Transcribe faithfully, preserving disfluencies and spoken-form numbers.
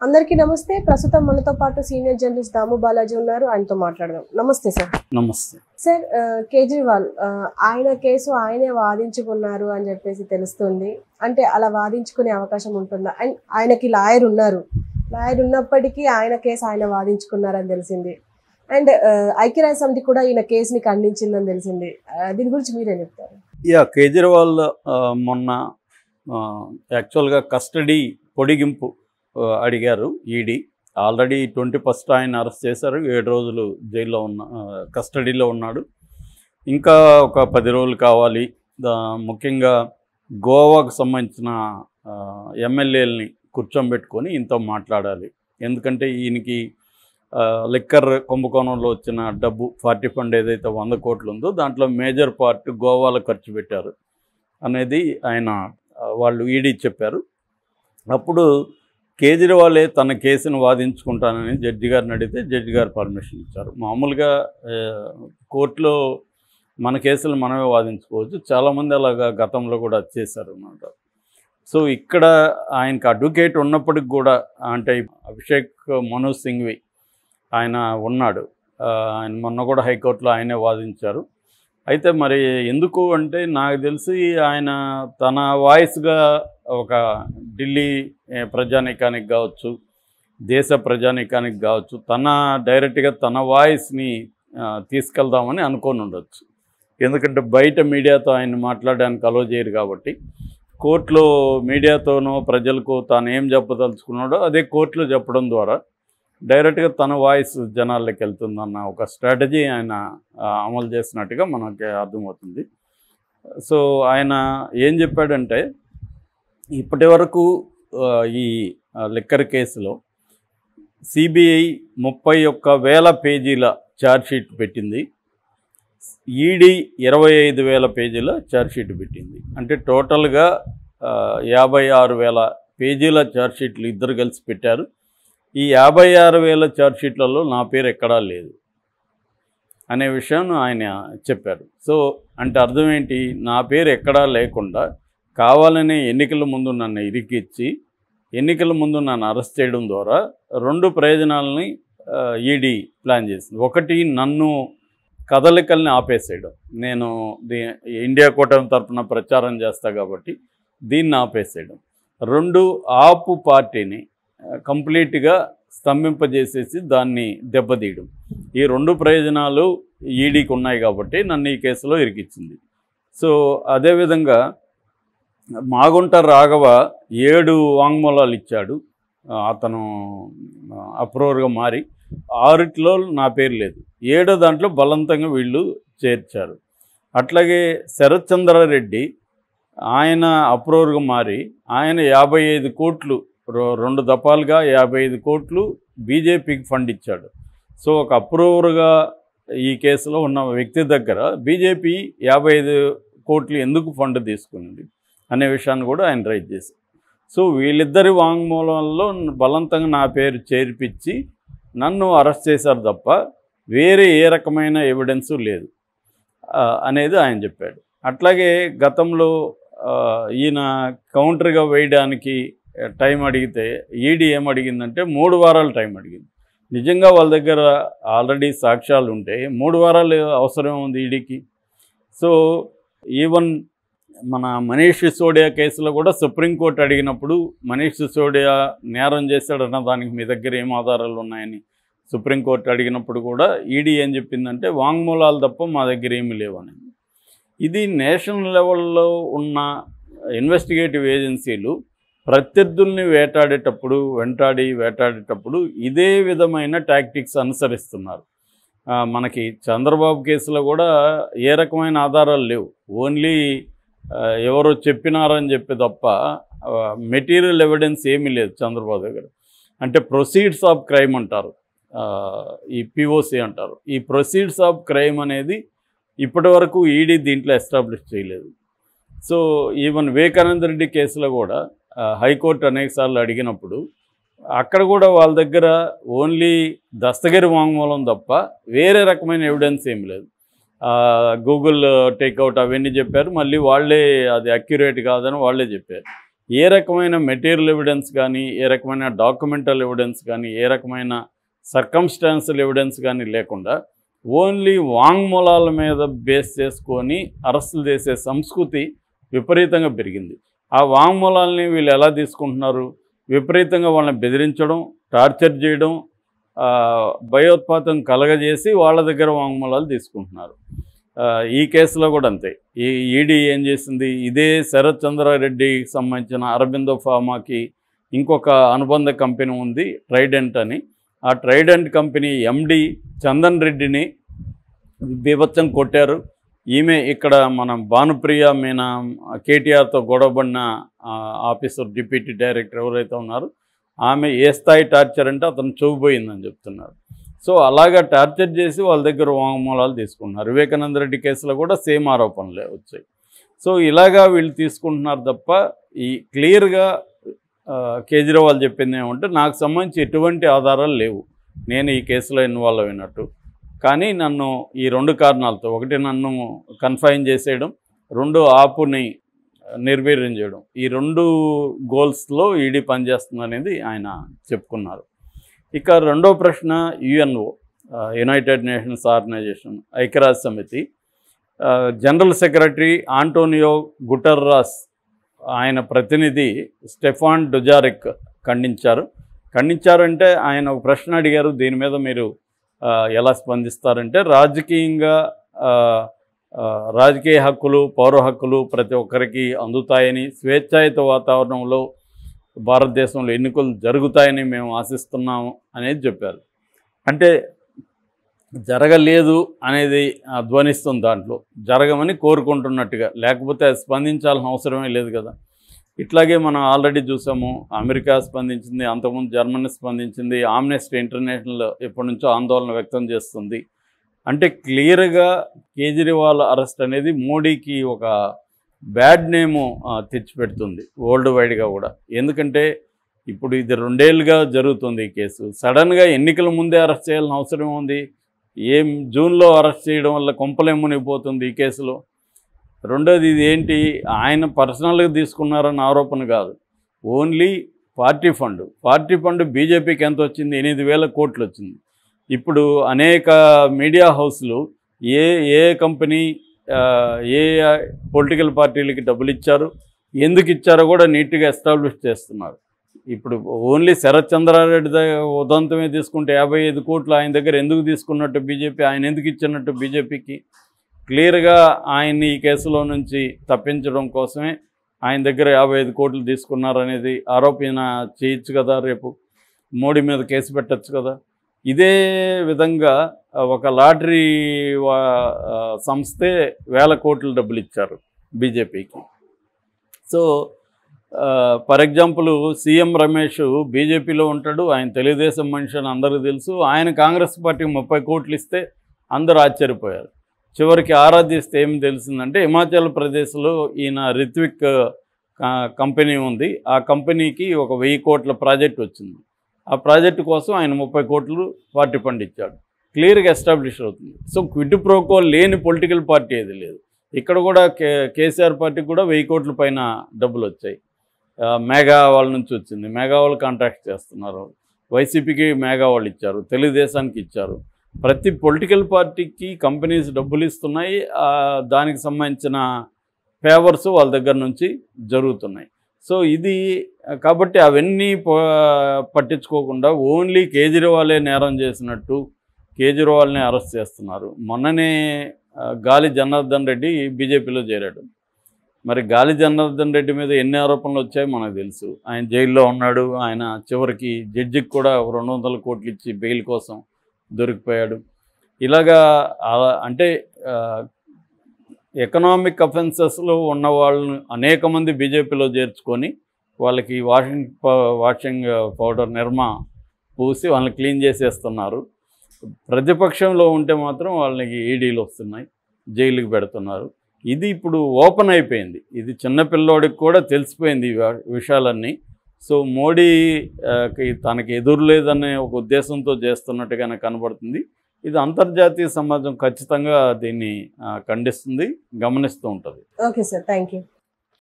అందరికీ నమస్తే. ప్రస్తుతం మనతో పాటు సీనియర్ జర్నలిస్ట్ దాము బాలాజీ ఉన్నారు. ఆయనతో మాట్లాడదాం. నమస్తే సార్. నమస్తే సార్. కేజ్రీవాల్ ఆయన కేసు ఆయనే వాదించుకున్నారు అని చెప్పేసి తెలుస్తుంది. అంటే అలా వాదించుకునే అవకాశం ఉంటుందా? అండ్ ఆయనకి లాయర్ ఉన్నారు, లాయర్ ఉన్నప్పటికీ ఆయన కేసు ఆయన వాదించుకున్నారని తెలిసింది. అండ్ ఐక్యరాజ్య సమితి కూడా ఈయన కేసుని ఖండించిందని తెలిసింది. దీని గురించి మీరేం చెప్తారు? యా కేజ్రీవాల్ మొన్న యాక్చువల్గా కస్టడీ పొడిగింపు అడిగారు ఈడీ. ఆల్రెడీ ట్వంటీ ఫస్ట్ ఆయన అరెస్ట్ చేశారు. ఏడు రోజులు జైల్లో ఉన్న కస్టడీలో ఉన్నాడు. ఇంకా ఒక పది రోజులు కావాలి. ముఖ్యంగా గోవాకు సంబంధించిన ఎమ్మెల్యేలని కూర్చోబెట్టుకొని ఇంతో మాట్లాడాలి. ఎందుకంటే ఈయనకి లిక్కర్ కుంభకోణంలో వచ్చిన డబ్బు పార్టీ ఫండ్ ఏదైతే వంద కోట్లు ఉందో దాంట్లో మేజర్ పార్ట్ గోవాలో ఖర్చు పెట్టారు అనేది ఆయన వాళ్ళు ఈడీ చెప్పారు. అప్పుడు కేజ్రీవాలే తన కేసును వాదించుకుంటానని జడ్జి గారిని అడిగితే జడ్జి గారు పర్మిషన్ ఇచ్చారు. మామూలుగా కోర్టులో మన కేసులు మనమే వాదించుకోవచ్చు, చాలామంది అలాగా గతంలో కూడా చేశారు అన్నమాట. సో ఇక్కడ ఆయనకు అడ్వకేట్ ఉన్నప్పటికి కూడా, అంటే అభిషేక్ మను సింఘ్వి ఆయన ఉన్నాడు. ఆయన మొన్న కూడా హైకోర్టులో ఆయనే వాదించారు. అయితే మరి ఎందుకు అంటే నాకు తెలిసి ఆయన తన వాయిస్గా ఒక ఢిల్లీ ప్రజానీకానికి కావచ్చు, దేశ ప్రజానీకానికి కావచ్చు, తన డైరెక్ట్గా తన వాయిస్ని తీసుకెళ్దామని అనుకొని ఉండొచ్చు. ఎందుకంటే బయట మీడియాతో ఆయన మాట్లాడడానికి అలో చేయరు కాబట్టి, కోర్టులో మీడియాతోనో ప్రజలకు తాను ఏం చెప్పదలుచుకున్నాడో అదే కోర్టులో చెప్పడం ద్వారా డైరెక్ట్గా తన వాయిస్ జనాల్లోకి వెళ్తుందన్న ఒక స్ట్రాటజీ ఆయన అమలు చేసినట్టుగా మనకి అర్థమవుతుంది. సో ఆయన ఏం చెప్పాడంటే, ఇప్పటి వరకు ఈ లిక్కర్ కేసులో సిబిఐ ముప్పై ఒక్క వేల పేజీల ఛార్జ్షీట్ పెట్టింది, ఈడీ ఇరవై ఐదు వేల పేజీల ఛార్జ్షీట్ పెట్టింది. అంటే టోటల్గా యాభై ఆరు వేల పేజీల ఛార్జ్షీట్లు ఇద్దరు కలిసి పెట్టారు. ఈ యాభై ఆరు వేల ఛార్జ్షీట్లలో నా పేరు ఎక్కడా లేదు అనే విషయం ఆయన చెప్పారు. సో అంటే అర్థం ఏంటి, నా పేరు ఎక్కడా లేకుండా కావాలనే ఎన్నికల ముందు నన్ను ఇరికిచ్చి ఎన్నికల ముందు నన్ను అరెస్ట్ చేయడం ద్వారా రెండు ప్రయోజనాలని ఈడీ ప్లాన్ చేసింది. ఒకటి, నన్ను కదలికల్ని ఆపేసేయడం. నేను దీ ఇండియా కూటమి తరఫున ప్రచారం చేస్తా కాబట్టి దీన్ని ఆపేసేయడం. రెండు, ఆపు పార్టీని కంప్లీట్గా స్తంభింపజేసేసి దాన్ని దెబ్బతీయడం. ఈ రెండు ప్రయోజనాలు ఈడీకి ఉన్నాయి కాబట్టి నన్ను ఈ కేసులో ఇరికిచ్చింది. సో అదేవిధంగా మాగుంట రాఘవ ఏడు వాంగ్మూలాలు ఇచ్చాడు. అతను అప్రూవర్గా మారి ఆరిట్లో నా పేరు లేదు, ఏడో దాంట్లో బలవంతంగా వీళ్ళు చేర్చారు. అట్లాగే శరత్ చంద్రారెడ్డి ఆయన అప్రూవర్గా మారి ఆయన యాభై ఐదు కోట్లు రెండు దఫాలుగా యాభై ఐదు కోట్లు బీజేపీకి ఫండ్ ఇచ్చాడు. సో ఒక అప్రూవర్గా ఈ కేసులో ఉన్న వ్యక్తి దగ్గర బీజేపీ యాభై ఐదు కోట్లు ఎందుకు ఫండ్ తీసుకునింది అనే విషయాన్ని కూడా ఆయన రైజ్ చేశారు. సో వీళ్ళిద్దరి వాంగ్మూలంలో బలవంతంగా నా పేరు చేర్పించి నన్ను అరెస్ట్ చేశారు తప్ప వేరే ఏ రకమైన ఎవిడెన్సు లేదు అనేది ఆయన చెప్పాడు. అట్లాగే గతంలో ఈయన కౌంటర్గా వేయడానికి టైం అడిగితే ఈడీ ఏమడిగిందంటే మూడు వారాలు టైం అడిగింది. నిజంగా వాళ్ళ దగ్గర ఆల్రెడీ సాక్ష్యాలు ఉంటే మూడు వారాలు అవసరం ఉంది ఈడీకి. సో ఈవెన్ మన మనీష్ సిసోడియా కేసులో కూడా సుప్రీంకోర్టు అడిగినప్పుడు మనీష్ సిసోడియా నేరం చేశాడన్న దానికి మీ దగ్గర ఏం ఆధారాలు ఉన్నాయని సుప్రీంకోర్టు అడిగినప్పుడు కూడా ఈడీ ఏం చెప్పిందంటే వాంగ్మూలాలు తప్ప మా దగ్గర ఏమీ లేవని. ఇది నేషనల్ లెవెల్లో ఉన్న ఇన్వెస్టిగేటివ్ ఏజెన్సీలు ప్రత్యర్థుల్ని వేటాడేటప్పుడు వెంటాడి వేటాడేటప్పుడు ఇదే విధమైన టాక్టిక్స్ అనుసరిస్తున్నారు. మనకి చంద్రబాబు కేసులో కూడా ఏ రకమైన ఆధారాలు లేవు, ఓన్లీ ఎవరో చెప్పినారని చెప్పి తప్ప మెటీరియల్ ఎవిడెన్స్ ఏమీ లేదు చంద్రబాబు దగ్గర. అంటే ప్రొసీడ్స్ ఆఫ్ క్రైమ్ అంటారు, ఈ పిఓసి అంటారు. ఈ ప్రొసీడ్స్ ఆఫ్ క్రైమ్ అనేది ఇప్పటి వరకు ఈడీ దీంట్లో ఎస్టాబ్లిష్ చేయలేదు. సో ఈవెన్ వివేకానంద రెడ్డి కేసులో కూడా హైకోర్టు అనేకసార్లు అడిగినప్పుడు అక్కడ కూడా వాళ్ళ దగ్గర ఓన్లీ దస్తగిరి వాంగ్మూలం తప్ప వేరే రకమైన ఎవిడెన్స్ ఏమి లేదు. గూగుల్ టేక్అవుట్ అవన్నీ చెప్పారు, మళ్ళీ వాళ్ళే అది అక్యురేట్ కాదని వాళ్ళే చెప్పారు. ఏ రకమైన మెటీరియల్ ఎవిడెన్స్ కానీ, ఏ రకమైన డాక్యుమెంటల్ ఎవిడెన్స్ కానీ, ఏ రకమైన సర్కమ్స్టాన్షియల్ ఎవిడెన్స్ కానీ లేకుండా ఓన్లీ వాంగ్మూలాల మీద బేస్ చేసుకొని అరెస్టులు చేసే సంస్కృతి విపరీతంగా పెరిగింది. ఆ వాంగ్మూలాలని వీళ్ళు ఎలా తీసుకుంటున్నారు? విపరీతంగా వాళ్ళని బెదిరించడం, టార్చర్ చేయడం, భయోత్పాతం కలగజేసి వాళ్ళ దగ్గర వాంగ్మూలాలు తీసుకుంటున్నారు. ఈ కేసులో కూడా అంతే. ఈ ఈడీ ఏం చేసింది, ఇదే శరత్ చంద్రారెడ్డికి సంబంధించిన అరబిందో ఫార్మాకి ఇంకొక అనుబంధ కంపెనీ ఉంది ట్రైడెంట్ అని. ఆ ట్రైడెంట్ కంపెనీ ఎండి చందన్ రెడ్డిని బీభత్సం కొట్టారు. ఈమె ఇక్కడ మన భానుప్రియ మీనా కేటీఆర్తో గొడవబడిన ఆఫీసర్ డిప్యూటీ డైరెక్టర్ ఎవరైతే ఉన్నారో ఆమె ఏ స్థాయి టార్చర్ అంటే అతను చూపిపోయిందని చెప్తున్నారు. సో అలాగా టార్చర్ చేసి వాళ్ళ దగ్గర వాంగ్మూలాలు తీసుకుంటున్నారు. వివేకానంద రెడ్డి కేసులో కూడా సేమ్ ఆరోపణలే వచ్చాయి. సో ఇలాగా వీళ్ళు తీసుకుంటున్నారు తప్ప ఈ క్లియర్గా కేజ్రీవాల్ చెప్పింది ఏమంటే నాకు సంబంధించి ఎటువంటి ఆధారాలు లేవు, నేను ఈ కేసులో ఇన్వాల్వ్ అయినట్టు. కానీ నన్ను ఈ రెండు కారణాలతో, ఒకటి నన్ను కన్ఫైన్ చేసేయడం, రెండు ఆపుని నిర్వీర్యం చేయడం, ఈ రెండు గోల్స్లో ఈడీ పనిచేస్తుంది అనేది ఆయన చెప్పుకున్నారు. ఇక రెండో ప్రశ్న యుఎన్ఓ, యునైటెడ్ నేషన్స్ ఆర్గనైజేషన్, ఐక్యరాజ్య సమితి జనరల్ సెక్రటరీ ఆంటోనియో గుటెర్రస్ ఆయన ప్రతినిధి స్టెఫాన్ డుజారిక్ ఖండించారు. ఖండించారంటే ఆయన ఒక ప్రశ్న అడిగారు, దీని మీద మీరు ఎలా స్పందిస్తారంటే రాజకీయంగా రాజకీయ హక్కులు, పౌర హక్కులు ప్రతి ఒక్కరికి అందుతాయని, స్వేచ్ఛాయుత వాతావరణంలో భారతదేశంలో ఎన్నికలు జరుగుతాయని మేము ఆశిస్తున్నాము అనేది చెప్పారు. అంటే జరగలేదు అనేది ధ్వనిస్తుంది దాంట్లో, జరగమని కోరుకుంటున్నట్టుగా, లేకపోతే అది స్పందించాల్సిన అవసరమే లేదు కదా. ఇట్లాగే మనం ఆల్రెడీ చూసాము, అమెరికా స్పందించింది, అంతకుముందు జర్మనీ స్పందించింది, ఆమ్నెస్టీ ఇంటర్నేషనల్ ఎప్పటి నుంచో ఆందోళన వ్యక్తం చేస్తుంది. అంటే క్లియర్గా కేజ్రీవాల్ అరెస్ట్ అనేది మోడీకి ఒక బ్యాడ్ నేము తెచ్చిపెడుతుంది వరల్డ్ వైడ్గా కూడా. ఎందుకంటే ఇప్పుడు ఇది రెండేళ్ళుగా జరుగుతుంది ఈ కేసు, సడన్గా ఎన్నికల ముందే అరెస్ట్ చేయాల్సిన అవసరం ఉంది. ఏం జూన్లో అరెస్ట్ చేయడం వల్ల కొంపలేమునిపోతుంది ఈ కేసులో. రెండోది ఇది ఏంటి, ఆయన పర్సనల్గా తీసుకున్నారన్న ఆరోపణ కాదు, only party fund. Party fund బీజేపీకి ఎంత వచ్చింది? ఎనిమిది వేల కోట్లు వచ్చింది. ఇప్పుడు అనేక మీడియా హౌస్లు ఏ ఏ కంపెనీ ఏ పొలిటికల్ పార్టీలకి డబ్బులు ఇచ్చారు, ఎందుకు ఇచ్చారో కూడా నీట్గా ఎస్టాబ్లిష్ చేస్తున్నారు. ఇప్పుడు ఓన్లీ శరత్ చంద్రారెడ్డి ఉదంతమే తీసుకుంటే యాభై ఐదు కోట్లు ఆయన దగ్గర ఎందుకు తీసుకున్నట్టు బీజేపీ, ఆయన ఎందుకు ఇచ్చినట్టు బీజేపీకి క్లియర్గా ఆయన్ని ఈ కేసులో నుంచి తప్పించడం కోసమే ఆయన దగ్గర యాభై ఐదు కోట్లు తీసుకున్నారనేది ఆరోపణ చేయొచ్చు కదా, రేపు మోడీ మీద కేసు పెట్టచ్చు కదా. ఇదే విధంగా ఒక లాటరీ సంస్థే వేల కోట్ల డబ్బులు ఇచ్చారు బీజేపీకి. So for example CM Ramesh బీజేపీలో ఉంటాడు, ఆయన తెలుగుదేశం మనిషి అని అందరికీ తెలుసు. ఆయన కాంగ్రెస్ పార్టీకి ముప్పై కోట్లు ఇస్తే అందరూ ఆశ్చర్యపోయారు. చివరికి ఆరాధిస్తే ఏం తెలిసిందంటే హిమాచల్ ప్రదేశ్లో ఈయన రిత్విక్ కంపెనీ ఉంది, ఆ కంపెనీకి ఒక వెయ్యి కోట్ల ప్రాజెక్ట్ వచ్చింది. ఆ ప్రాజెక్టు కోసం ఆయన ముప్పై కోట్లు పార్టీ ఫండ్ ఇచ్చాడు. క్లియర్గా ఎస్టాబ్లిష్ అవుతుంది. సో క్విడ్ ప్రోకో లేని పొలిటికల్ పార్టీ ఏది లేదు. ఇక్కడ కూడా కే కేసీఆర్ పార్టీకి కూడా వెయ్యి కోట్ల పైన డబ్బులు వచ్చాయి. మేఘా వాళ్ళ నుంచి వచ్చింది, మేఘా వాళ్ళు కాంట్రాక్ట్ చేస్తున్నారు. వైసీపీకి మేఘా వాళ్ళు ఇచ్చారు, తెలుగుదేశానికి ఇచ్చారు. ప్రతి పొలిటికల్ పార్టీకి కంపెనీస్ డబ్బులు ఇస్తున్నాయి, దానికి సంబంధించిన ఫేవర్స్ వాళ్ళ దగ్గర నుంచి జరుగుతున్నాయి. సో ఇది కాబట్టి అవన్నీ పట్టించుకోకుండా ఓన్లీ కేజ్రీవాలే నేరం చేసినట్టు కేజ్రీవాల్ని అరెస్ట్ చేస్తున్నారు. మొన్ననే గాలి జనార్దన్ రెడ్డి బీజేపీలో చేరాడు. మరి గాలి జనార్దన్ రెడ్డి మీద ఎన్ని ఆరోపణలు వచ్చాయో మనకు తెలుసు. ఆయన జైల్లో ఉన్నాడు, ఆయన చివరికి జడ్జికి కూడా రెండు వందల కోట్లు ఇచ్చి బెయిల్ కోసం దొరికిపోయాడు. ఇలాగా అంటే ఎకనామిక్ అఫెన్సెస్లో ఉన్న వాళ్ళని అనేక మంది బీజేపీలో చేర్చుకొని వాళ్ళకి వాషింగ్ వాషింగ్ పౌడర్ నిర్మా పూసి వాళ్ళని క్లీన్ చేసేస్తున్నారు. ప్రతిపక్షంలో ఉంటే మాత్రం వాళ్ళకి ఈడీలు వస్తున్నాయి, జైలుకి పెడుతున్నారు. ఇది ఇప్పుడు ఓపెన్ అయిపోయింది, ఇది చిన్నపిల్లోడికి కూడా తెలిసిపోయింది ఈ విషయాలన్నీ. సో మోడీ తనకి ఎదురు లేదనే ఒక ఉద్దేశంతో చేస్తున్నట్టుగానే కనబడుతుంది. ఇది అంతర్జాతీయ సమాజం ఖచ్చితంగా దీన్ని ఖండిస్తుంది, గమనిస్తూ ఉంటుంది. Okay sir, thank you.